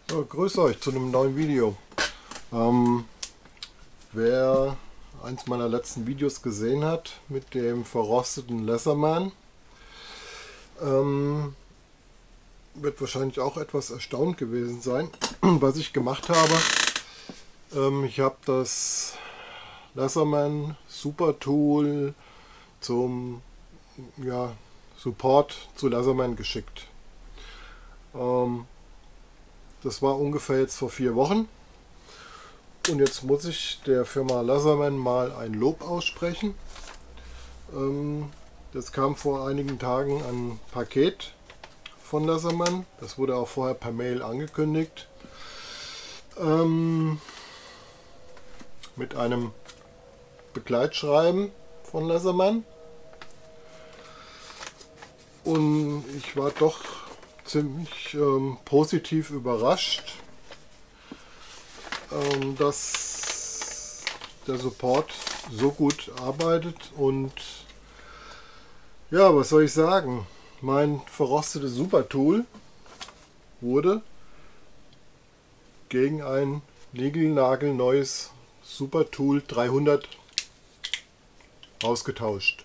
Ja, grüß euch zu einem neuen Video. Wer eins meiner letzten Videos gesehen hat mit dem verrosteten Leatherman, wird wahrscheinlich auch etwas erstaunt gewesen sein, was ich gemacht habe. Ich habe das Leatherman Super Tool zum Support zu Leatherman geschickt. Das war ungefähr jetzt vor 4 Wochen. Und jetzt muss ich der Firma Leatherman mal ein Lob aussprechen. Das kam vor einigen Tagen ein Paket von Leatherman. Das wurde auch vorher per Mail angekündigt. Mit einem Begleitschreiben von Leatherman. Und ich war doch ziemlich positiv überrascht, dass der Support so gut arbeitet. Und ja, was soll ich sagen, mein verrostetes Super Tool wurde gegen ein niegelnagelneues Super Tool 300 ausgetauscht.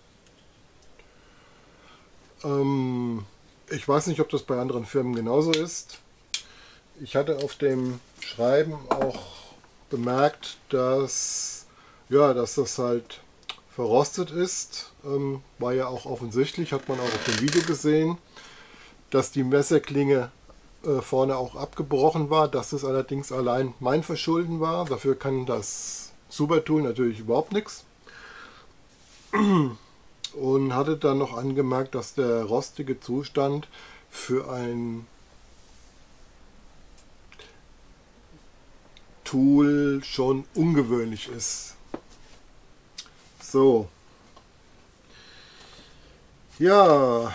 Ich weiß nicht, ob das bei anderen Firmen genauso ist. Ich hatte auf dem Schreiben auch bemerkt, dass das halt verrostet ist. War ja auch offensichtlich, hat man auch auf dem Video gesehen, dass die Messerklinge vorne auch abgebrochen war, dass das allerdings allein mein Verschulden war. Dafür kann das Super Tool natürlich überhaupt nichts. Und hatte dann noch angemerkt, dass der rostige Zustand für ein Tool schon ungewöhnlich ist. So. Ja,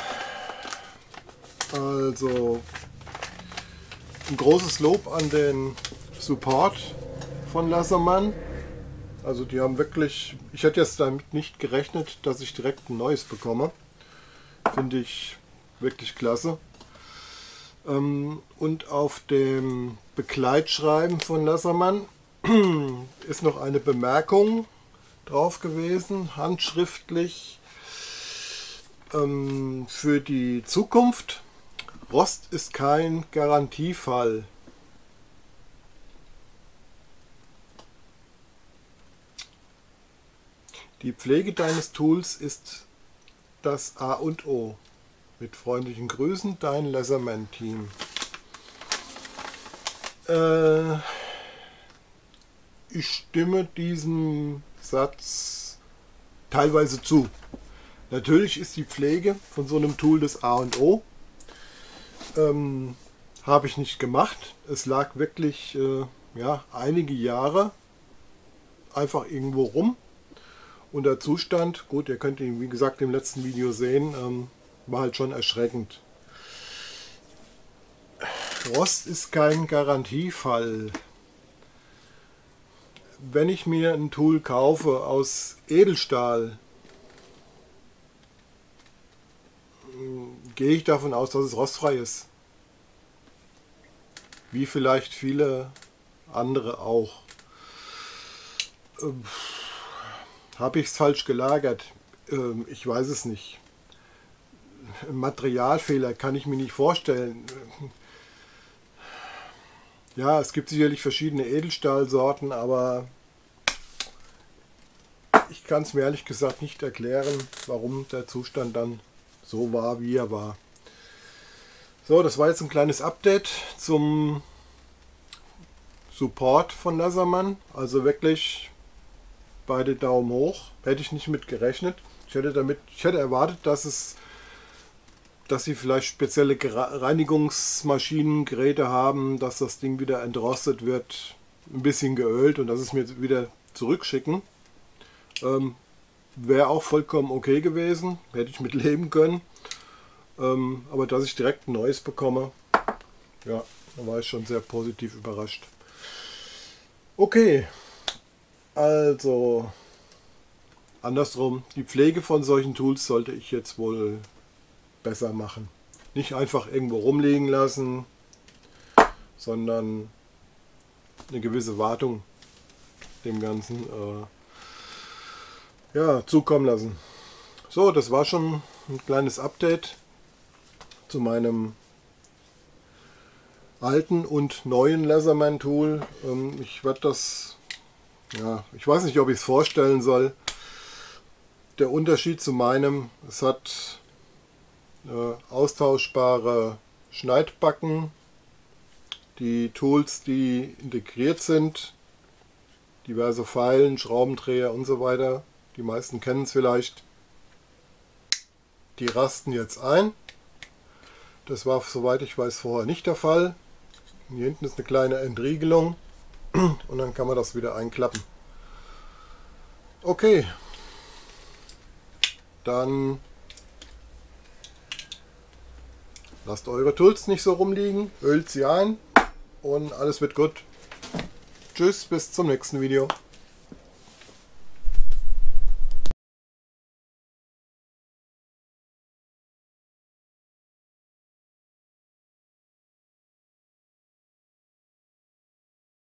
also ein großes Lob an den Support von Leatherman. Also die haben wirklich, ich hätte jetzt damit nicht gerechnet, dass ich direkt ein neues bekomme. Finde ich wirklich klasse. Und auf dem Begleitschreiben von Leatherman ist noch eine Bemerkung drauf gewesen, handschriftlich, für die Zukunft: Rost ist kein Garantiefall. Die Pflege deines Tools ist das A und O. Mit freundlichen Grüßen, dein Leatherman-Team. Ich stimme diesem Satz teilweise zu. Natürlich ist die Pflege von so einem Tool das A und O. Habe ich nicht gemacht. Es lag wirklich einige Jahre einfach irgendwo rum. Und der Zustand, gut, ihr könnt ihn wie gesagt im letzten Video sehen, war halt schon erschreckend. Rost ist kein Garantiefall. Wenn ich mir ein Tool kaufe aus Edelstahl, gehe ich davon aus, dass es rostfrei ist. Wie vielleicht viele andere auch. Habe ich es falsch gelagert? Ich weiß es nicht. Materialfehler kann ich mir nicht vorstellen. Ja, es gibt sicherlich verschiedene Edelstahlsorten, aber ich kann es mir ehrlich gesagt nicht erklären, warum der Zustand dann so war, wie er war. So, das war jetzt ein kleines Update zum Support von Leatherman. Also wirklich beide Daumen hoch. Hätte ich nicht mit gerechnet. Ich hätte erwartet, dass sie vielleicht spezielle Reinigungsmaschinen, Geräte haben, dass das Ding wieder entrostet wird, ein bisschen geölt und dass es mir wieder zurückschicken. Wäre auch vollkommen okay gewesen, hätte ich mit leben können. Aber dass ich direkt ein neues bekomme, ja, da war ich schon sehr positiv überrascht. Okay, also andersrum, die Pflege von solchen Tools sollte ich jetzt wohl besser machen. Nicht einfach irgendwo rumliegen lassen, sondern eine gewisse Wartung dem Ganzen ja, zukommen lassen. So, das war schon ein kleines Update zu meinem alten und neuen Laserman Tool. Ich werde das, ja, ich weiß nicht, ob ich es vorstellen soll. Der Unterschied zu meinem, es hat austauschbare Schneidbacken, die Tools, die integriert sind, diverse Feilen, Schraubendreher und so weiter. Die meisten kennen es vielleicht. Die rasten jetzt ein. Das war, soweit ich weiß, vorher nicht der Fall. Hier hinten ist eine kleine Entriegelung und dann kann man das wieder einklappen. Okay, dann lasst eure Tools nicht so rumliegen, ölt sie ein und alles wird gut. Tschüss, bis zum nächsten Video.